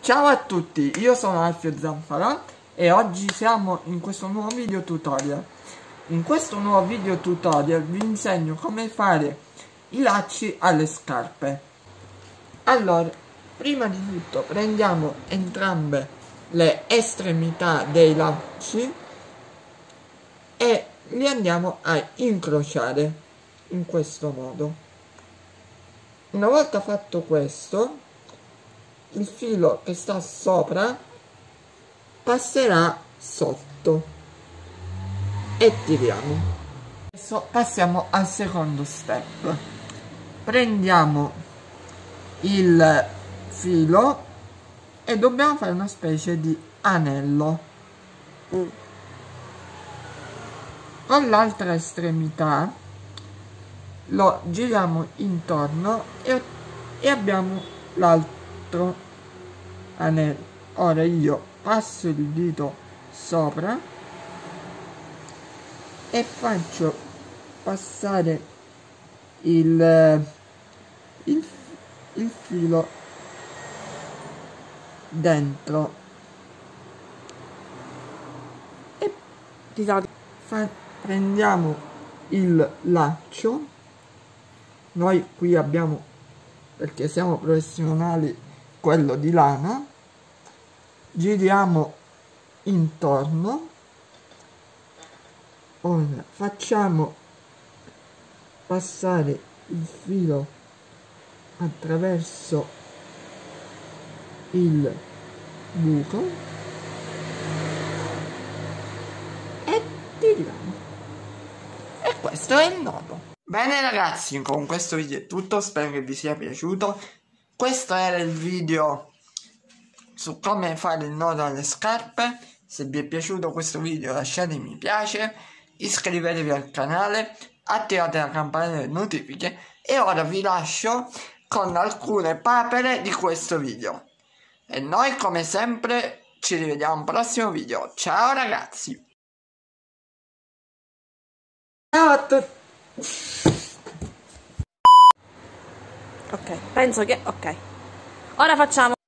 Ciao a tutti, io sono Alfio Zanfara e oggi siamo in questo nuovo video tutorial. In questo nuovo video tutorial vi insegno come fare i lacci alle scarpe. Allora, prima di tutto prendiamo entrambe le estremità dei lacci e li andiamo a incrociare in questo modo. Una volta fatto questo, il filo che sta sopra passerà sotto e tiriamo. Adesso passiamo al secondo step. Prendiamo il filo e dobbiamo fare una specie di anello. Con l'altra estremità lo giriamo intorno e abbiamo l'altro anello. Ora io passo il dito sopra e faccio passare il filo dentro e prendiamo il laccio. Noi qui abbiamo, perché siamo professionali, quello di lana, giriamo intorno. Ora facciamo passare il filo attraverso il buco e tiriamo. E questo è il nodo. Bene ragazzi, con questo video è tutto, spero che vi sia piaciuto. Questo era il video su come fare il nodo alle scarpe. Se vi è piaciuto questo video lasciate mi piace, iscrivetevi al canale, attivate la campanella delle notifiche e ora vi lascio con alcune papere di questo video. E noi come sempre ci rivediamo al prossimo video. Ciao ragazzi! Ciao a tutti! Ok, penso che... ok. Ora facciamo...